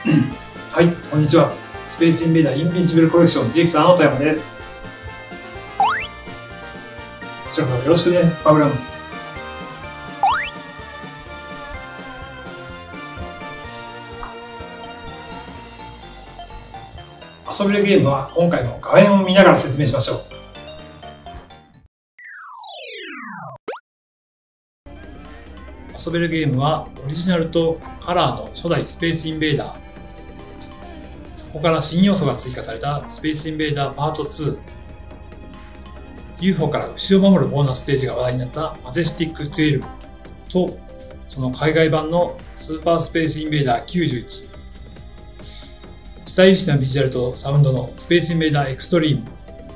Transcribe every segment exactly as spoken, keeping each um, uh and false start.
はい、こんにちは。スペースインベーダーインビンシブルコレクションディレクターの富山です。こちらからよろしくね、パブラム。遊べるゲームは今回も画面を見ながら説明しましょう。遊べるゲームはオリジナルとカラーの初代スペースインベーダー、そこから新要素が追加されたスペースインベーダーパートツー、ユーフォー から牛を守るボーナスステージが話題になったマジェスティックじゅうにと、その海外版のスーパースペースインベーダーきゅうじゅういち、スタイリッシュなビジュアルとサウンドのスペースインベーダーエクストリーム、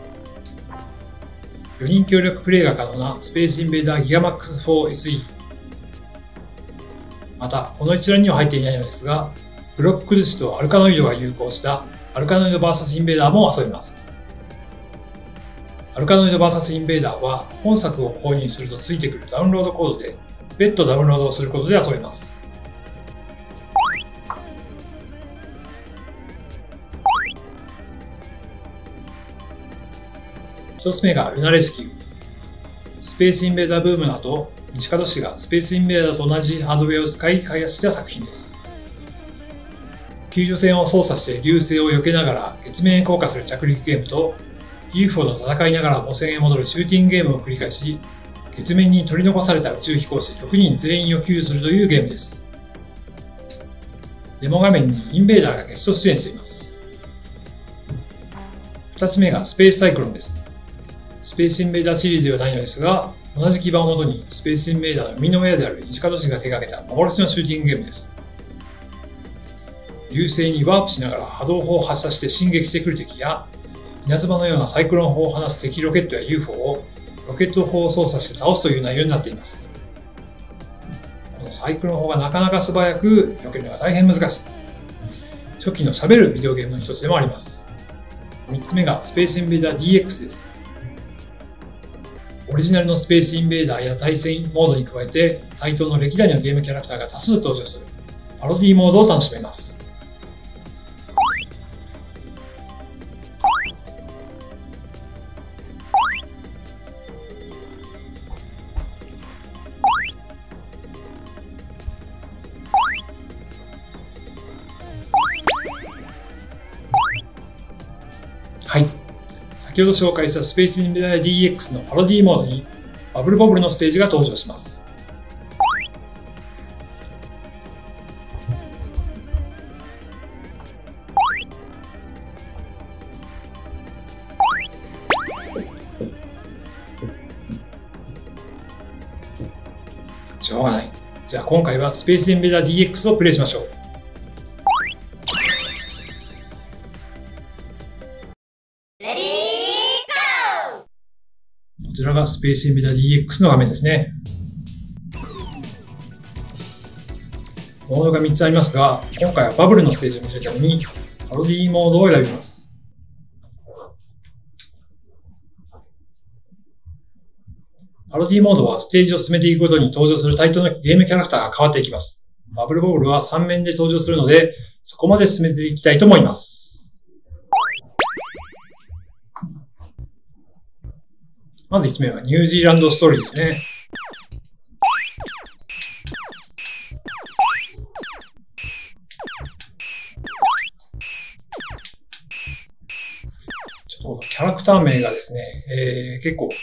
よにん協力プレイが可能なスペースインベーダーギガマックス フォーエスイー、またこの一覧には入っていないのですが、ブロック崩しとアルカノイドが融合したアルカノイド ブイエス インベーダーも遊べます。アルカノイド ブイエス インベーダーは本作を購入するとついてくるダウンロードコードで別途ダウンロードをすることで遊べます。一つ目がルナレスキュー。スペースインベーダーブームの後、西門氏がスペースインベーダーと同じハードウェアを使い開発した作品です。救助船を操作して流星を避けながら月面へ降下する着陸ゲームと、ユーフォー と戦いながら母船へ戻るシューティングゲームを繰り返し、月面に取り残された宇宙飛行士ろくにん全員を救助するというゲームです。デモ画面にインベーダーがゲスト出演しています。二つ目がスペースサイクロンです。スペースインベーダーシリーズではないのですが、同じ基盤をもとにスペースインベーダーの生みの親である西門氏が手掛けた幻のシューティングゲームです。流星にワープしながら波動砲を発射して進撃してくる敵や、稲妻のようなサイクロン砲を放す敵ロケットや ユーフォー をロケット砲を操作して倒すという内容になっています。このサイクロン砲がなかなか素早く避けるのが大変難しい。初期の喋るビデオゲームの一つでもあります。みっつめがスペースインベーダー ディーエックス です。オリジナルのスペースインベーダーや対戦モードに加えて、対等の歴代のゲームキャラクターが多数登場するパロディモードを楽しめます。はい。先ほど紹介したスペースインベーダー ディーエックス のパロディモードにバブルボブルのステージが登場します。しょうがない。じゃあ今回はスペースインベーダー ディーエックス をプレイしましょう。こちらがスペースインベーダー ディーエックス の画面ですね。モードがみっつありますが、今回はバブルのステージを見せるためにパロディモードを選びます。パロディモードはステージを進めていくごとに登場する対等のゲームキャラクターが変わっていきます。バブルボブルはさん面で登場するので、そこまで進めていきたいと思います。まずいちめはニュージーランドストーリーですね。ちょっとキャラクター名がですね、えー、結構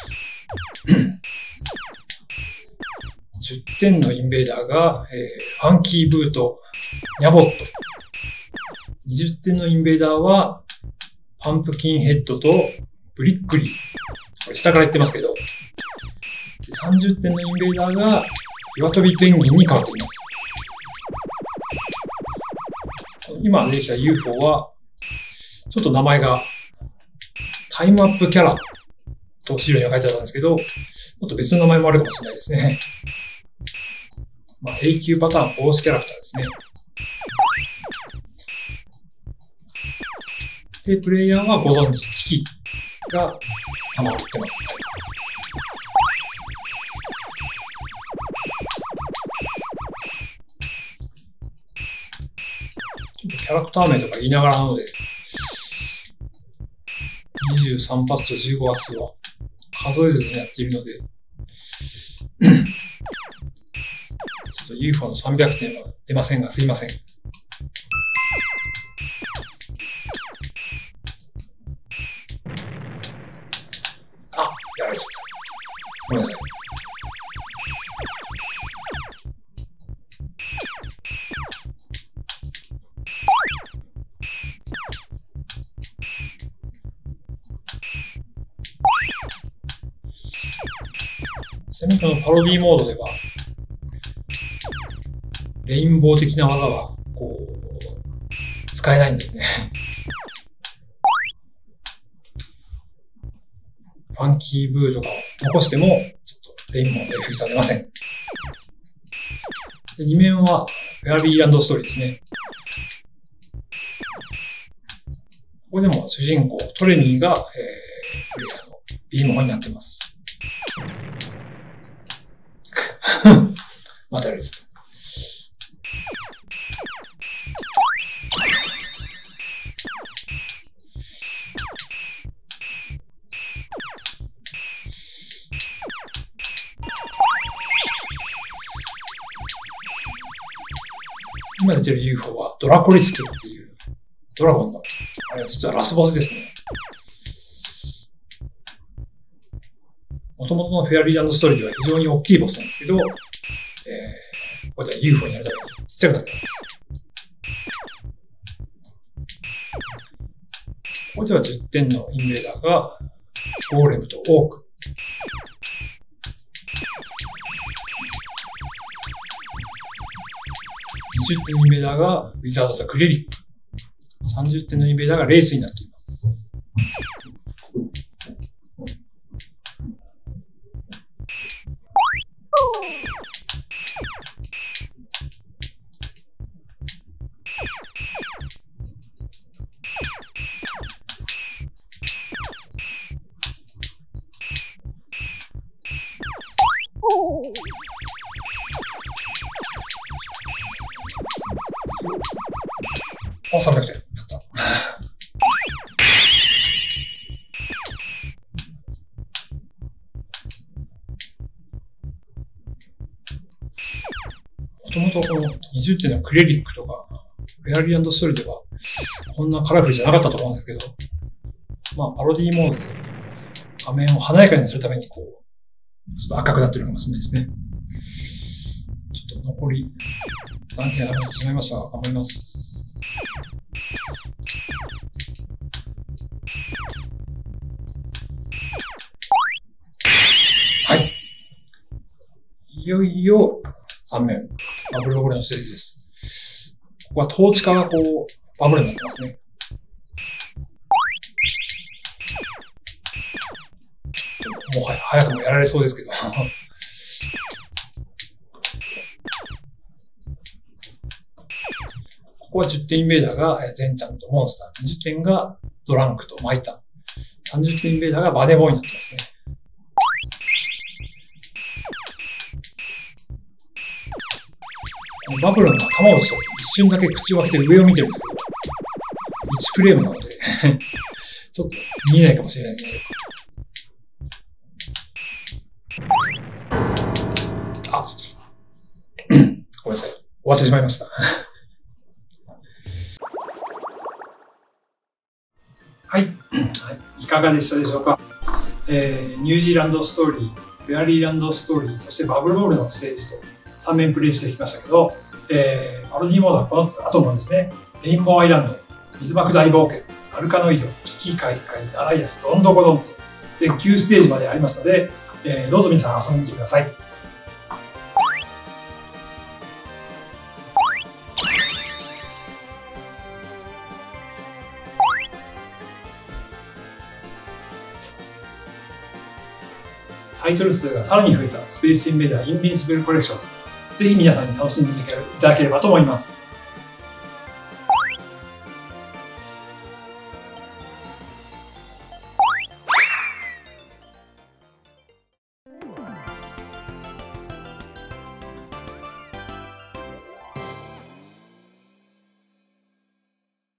じゅってんのインベーダーが、えー、ファンキーブート、ニャボット。にじゅってんのインベーダーはパンプキンヘッドとブリックリー。これ下から言ってますけど。さんじゅってんのインベーダーが岩飛びペンギンに変わっています。今出てきた ユーフォー は、ちょっと名前がタイムアップキャラと資料には書いてあったんですけど、もっと別の名前もあるかもしれないですね。まあ、永久パターン防止キャラクターですね。で、プレイヤーはご存知、キキが弾を撃ってます。 ちょっとキャラクター名とか言いながらなので、にじゅうさん発とじゅうご発は数えずにやっているので、ちょっと ユーフォー のさんびゃくてんは出ませんが、すいません。あ、やられちゃった。ごめんなさい。ちなみにこのパロディモードでは、レインボー的な技は、こう、使えないんですね。ファンキーブーとかを残しても、ちょっとレインボーのエフェクトは出ません。で、に面は、フェアリーランドストーリーですね。ここでも主人公、トレミーが、えー、プレイヤーのビーム砲になっています。またやりです。今出てる ユーフォー はドラコリスクっていうドラゴンの、あれは実はラスボスですね。元々のフェアリーランドストーリーでは非常に大きいボスなんですけど、えー、これでは ユーフォー になるためにちっちゃくなってます。ここではじゅってんのインベーダーがゴーレムとオーク。にじゅってんのインベーダーがウィザードとクレリック。さんじゅってんのインベーダーがレースになっています。あ、さんびゃくてん。やった。もともとこのにじゅってんのクレリックとか、フェアリーランドストーリーではこんなカラフルじゃなかったと思うんですけど、まあパロディーモードで画面を華やかにするためにこう、ちょっと赤くなってるかもしれないですね。ちょっと残り、断点がなくなってしまいましたが、頑張ります。はい。いよいよさん面、バブルボールのステージです。ここは統治下がこう、バブルになってますね。もはや早くもやられそうですけど。ここはじゅってんインベーダーがゼンちゃんとモンスター、にじゅってんがドランクとマイタン、さんじゅってんインベーダーがバネボーイになってますね。バブルンが弾を撃つと一瞬だけ口を開けて上を見てるんだけど、いちフレームなのでちょっと見えないかもしれないですね。あ、ちょっとごめんなさい。終わってしまいました。はい。いかがでしたでしょうか。えー、ニュージーランドストーリー、フェアリーランドストーリー、そしてバブルボールのステージとさん面プレイしてきましたけど、えー、パロディモードはこの後もですね、レインボーアイランド、水爆大冒険、アルカノイド、危機開会、アライアス、どんどこどんと、全きゅうステージまでありますので、えー、どうぞ皆さん遊びに来てください。タイトル数がさらに増えたスペースインベーダーインビンシブルコレクション。ぜひ皆さんに楽しんでいただければと思います。